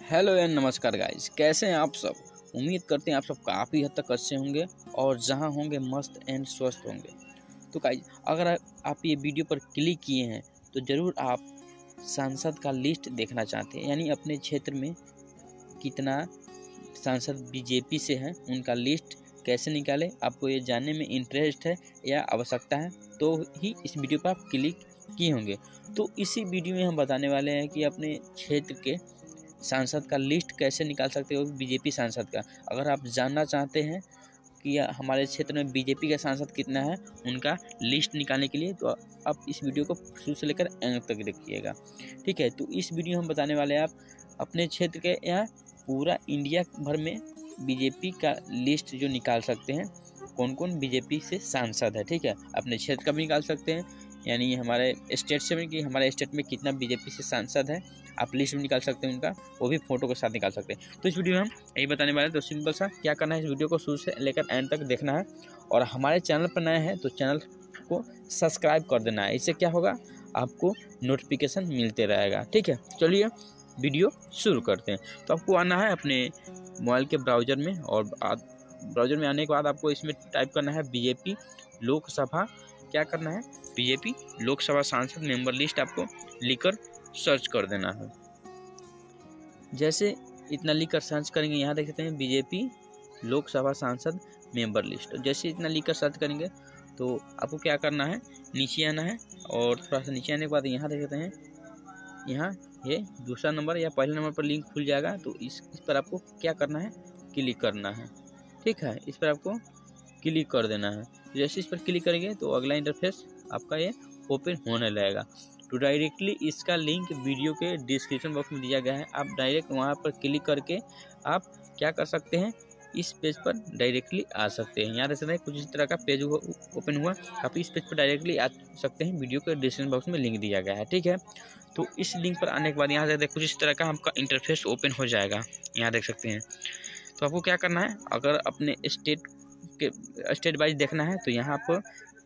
Hello and नमस्कार guys, कैसे हैं आप सब। उम्मीद करते हैं आप सब काफ़ी हद तक अच्छे होंगे और जहां होंगे मस्त एंड स्वस्थ होंगे। तो गाइस, अगर आप ये वीडियो पर क्लिक किए हैं तो ज़रूर आप सांसद का लिस्ट देखना चाहते हैं, यानी अपने क्षेत्र में कितना सांसद बीजेपी से हैं, उनका लिस्ट कैसे निकालें। आपको ये जानने में इंटरेस्ट है या आवश्यकता है तो ही इस वीडियो पर आप क्लिक किए होंगे। तो इसी वीडियो में हम बताने वाले हैं कि अपने क्षेत्र के सांसद का लिस्ट कैसे निकाल सकते हो, बीजेपी सांसद का। अगर आप जानना चाहते हैं कि हमारे क्षेत्र में बीजेपी का सांसद कितना है, उनका लिस्ट निकालने के लिए, तो आप इस वीडियो को शुरू से लेकर अंत तक देखिएगा, ठीक है। तो इस वीडियो में हम बताने वाले हैं आप अपने क्षेत्र के या पूरा इंडिया भर में बीजेपी का लिस्ट जो निकाल सकते हैं, कौन कौन बीजेपी से सांसद है, ठीक है। अपने क्षेत्र का भी निकाल सकते हैं, यानी हमारे स्टेट से भी कि हमारे स्टेट में कितना बीजेपी से सांसद है, आप लिस्ट में निकाल सकते हैं उनका, वो भी फोटो के साथ निकाल सकते हैं। तो इस वीडियो में हम यही बताने वाले हैं। तो सिंपल सा क्या करना है, इस वीडियो को शुरू से लेकर एंड तक देखना है और हमारे चैनल पर नए हैं तो चैनल को सब्सक्राइब कर देना है। इससे क्या होगा, आपको नोटिफिकेशन मिलते रहेगा, ठीक है। चलिए वीडियो शुरू करते हैं। तो आपको आना है अपने मोबाइल के ब्राउज़र में, और ब्राउज़र में आने के बाद आपको इसमें टाइप करना है बीजेपी लोकसभा, क्या करना है, बीजेपी लोकसभा सांसद मेंबर लिस्ट आपको लिखकर सर्च कर देना है। जैसे इतना लिखकर सर्च करेंगे, यहाँ देख सकते हैं बीजेपी लोकसभा सांसद मेंबर लिस्ट। जैसे इतना लिखकर सर्च करेंगे तो आपको क्या करना है, नीचे आना है, और थोड़ा सा नीचे आने के बाद यहाँ देख सकते हैं, यहाँ ये दूसरा नंबर या पहले नंबर पर लिंक खुल जाएगा। तो इस पर आपको क्या करना है, क्लिक करना है, ठीक है। इस पर आपको क्लिक कर देना है। जैसे इस पर क्लिक करेंगे तो अगला इंटरफेस आपका ये ओपन होने लगेगा। तो डायरेक्टली इसका लिंक वीडियो के डिस्क्रिप्शन बॉक्स में दिया गया है, आप डायरेक्ट वहाँ पर क्लिक करके आप क्या कर सकते हैं, इस पेज पर डायरेक्टली आ सकते हैं। यहाँ देख सकते हैं कुछ इस तरह का पेज ओपन हुआ, आप इस पेज पर डायरेक्टली आ सकते हैं, वीडियो के डिस्क्रिप्शन बॉक्स में लिंक दिया गया है, ठीक है। तो इस लिंक पर आने के बाद यहाँ से कुछ इस तरह का आपका इंटरफेस ओपन हो जाएगा, यहाँ देख सकते हैं। तो आपको क्या करना है, अगर अपने स्टेट वाइज देखना है तो यहाँ पर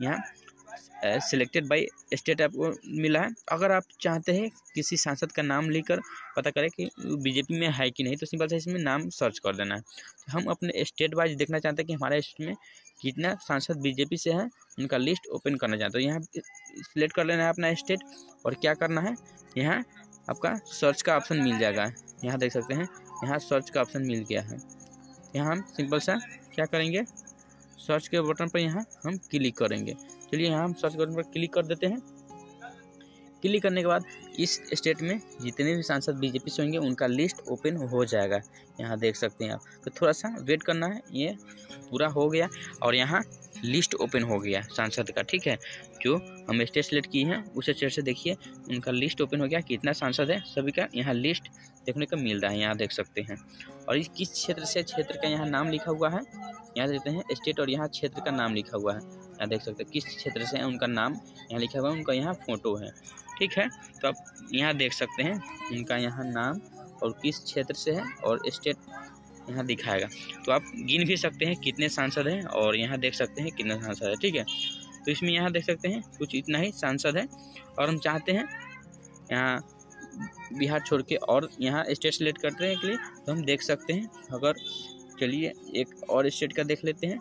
सिलेक्टेड बाय स्टेट आपको मिला है। अगर आप चाहते हैं किसी सांसद का नाम लेकर पता करें कि बीजेपी में है कि नहीं, तो सिंपल से इसमें नाम सर्च कर देना है। तो हम अपने स्टेट वाइज देखना चाहते हैं कि हमारे स्टेट में कितना सांसद बीजेपी से हैं, उनका लिस्ट ओपन करना चाहते हैं। तो यहाँ सिलेक्ट कर लेना है अपना स्टेट, और क्या करना है, यहाँ आपका सर्च का ऑप्शन मिल जाएगा। यहाँ देख सकते हैं, यहाँ सर्च का ऑप्शन मिल गया है। यहाँ हम सिंपल सा क्या करेंगे, सर्च के बटन पर यहाँ हम क्लिक करेंगे। चलिए यहाँ हम सर्च बटन पर क्लिक कर देते हैं। क्लिक करने के बाद इस स्टेट में जितने भी सांसद बीजेपी से होंगे उनका लिस्ट ओपन हो जाएगा, यहाँ देख सकते हैं आप। तो थोड़ा सा वेट करना है, ये पूरा हो गया और यहाँ लिस्ट ओपन हो गया सांसद का, ठीक है। जो हम स्टेट सेलेक्ट किए हैं उस स्टेट से देखिए उनका लिस्ट ओपन हो गया, कितना सांसद है सभी का यहाँ लिस्ट देखने को मिल रहा है, यहाँ देख सकते हैं। और इस किस क्षेत्र से, क्षेत्र का यहाँ नाम लिखा हुआ है, यहाँ देखते हैं स्टेट, और यहाँ क्षेत्र का नाम लिखा हुआ है, यहाँ देख सकते हैं किस क्षेत्र से है उनका नाम यहाँ लिखा हुआ है, उनका यहाँ फोटो है, ठीक है। तो आप यहाँ देख सकते हैं उनका यहाँ नाम और किस क्षेत्र से है और स्टेट यहाँ दिखाएगा। तो आप गिन भी सकते हैं कितने सांसद हैं, और यहाँ देख सकते हैं कितने सांसद है, ठीक है। तो इसमें यहाँ देख सकते हैं कुछ इतना ही सांसद है, और हम चाहते हैं यहाँ बिहार छोड़ के और यहाँ स्टेट सेलेक्ट करते हैं के लिए, तो हम देख सकते हैं। अगर चलिए एक और स्टेट का देख लेते हैं,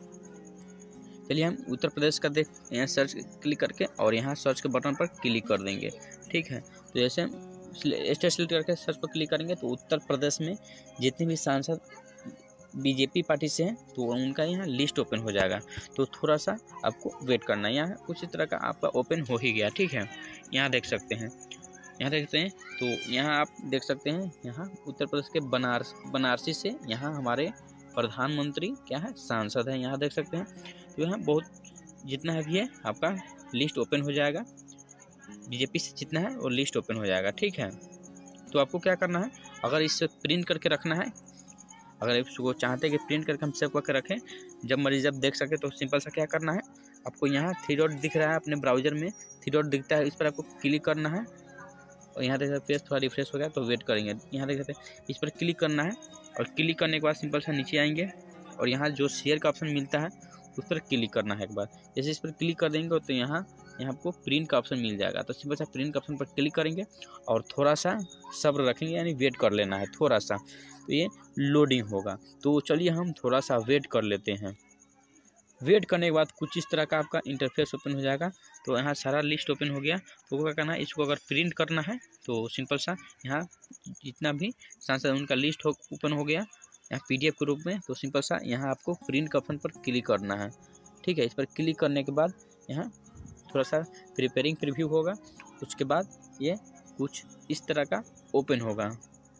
चलिए हम उत्तर प्रदेश का यहाँ सर्च क्लिक करके और यहाँ सर्च के बटन पर क्लिक कर देंगे, ठीक है। तो जैसे हम स्टेट सेलेक्ट करके सर्च पर क्लिक करेंगे तो उत्तर प्रदेश में जितने भी सांसद बीजेपी पार्टी से हैं तो उनका यहाँ लिस्ट ओपन हो जाएगा। तो थोड़ा सा आपको वेट करना है, यहाँ कुछ इस तरह का आपका ओपन हो ही गया, ठीक है। यहाँ देख सकते हैं, यहाँ देखते हैं, तो यहाँ आप देख सकते हैं, यहाँ उत्तर प्रदेश के बनारसी से यहाँ हमारे प्रधानमंत्री क्या है, सांसद है, यहाँ देख सकते हैं। तो यहाँ बहुत जितना है भी है आपका लिस्ट ओपन हो जाएगा, बीजेपी से जितना है वो लिस्ट ओपन हो जाएगा, ठीक है। तो आपको क्या करना है, अगर इससे प्रिंट करके रखना है, अगर इसको चाहते हैं कि प्रिंट करके हम सेव करके रखें, जब मर्जी जब देख सके, तो सिंपल सा क्या करना है, आपको यहाँ 3 डॉट दिख रहा है अपने ब्राउज़र में, 3 डॉट दिखता है, इस पर आपको क्लिक करना है। और यहाँ देख सकते हैं थोड़ा रिफ्रेश हो गया तो वेट करेंगे, यहाँ देख सकते हैं इस पर क्लिक करना है, और क्लिक करने के बाद सिंपल सा नीचे आएंगे और यहाँ जो शेयर का ऑप्शन मिलता है उस पर क्लिक करना है एक बार। जैसे इस पर क्लिक कर देंगे तो यहाँ यहाँ आपको प्रिंट का ऑप्शन मिल जाएगा। तो सिंपल सा प्रिंट का ऑप्शन पर क्लिक करेंगे और थोड़ा सा सब्र रखेंगे, यानी वेट कर लेना है थोड़ा सा, तो ये लोडिंग होगा। तो चलिए हम थोड़ा सा वेट कर लेते हैं। वेट करने के बाद कुछ इस तरह का आपका इंटरफेस ओपन हो जाएगा। तो यहाँ सारा लिस्ट ओपन हो गया। तो क्या करना है, इसको अगर प्रिंट करना है तो सिंपल सा यहाँ जितना भी सांसद उनका लिस्ट ओपन हो गया यहाँ PDF के रूप में। तो सिंपल सा यहाँ आपको प्रिंट का ऑप्शन पर क्लिक करना है, ठीक है। इस पर क्लिक करने के बाद यहाँ थोड़ा सा प्रिपेयरिंग प्रीव्यू होगा। उसके बाद ये कुछ इस तरह का ओपन होगा।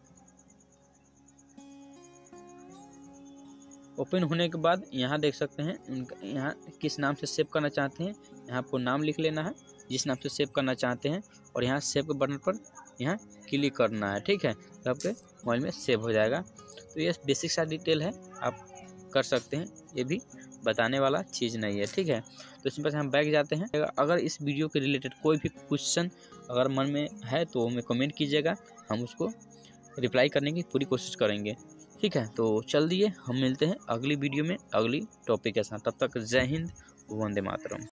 ओपन होने के बाद यहाँ देख सकते हैं उनका यहाँ किस नाम से सेव करना चाहते हैं। यहाँ आपको नाम लिख लेना है जिस नाम से सेव करना चाहते हैं, और यहाँ सेव के बटन पर यहाँ क्लिक करना है, ठीक है। तो आपके मोबाइल में सेव हो जाएगा। तो ये बेसिक सा डिटेल है, आप कर सकते हैं, ये भी बताने वाला चीज़ नहीं है, ठीक है। तो सिंपल से हम बैक जाते हैं। अगर इस वीडियो के रिलेटेड कोई भी क्वेश्चन अगर मन में है तो हमें कमेंट कीजिएगा, हम उसको रिप्लाई करने की पूरी कोशिश करेंगे, ठीक है। तो चल दिए हम मिलते हैं अगली वीडियो में अगली टॉपिक के साथ। तब तक जय हिंद, वंदे मातरम।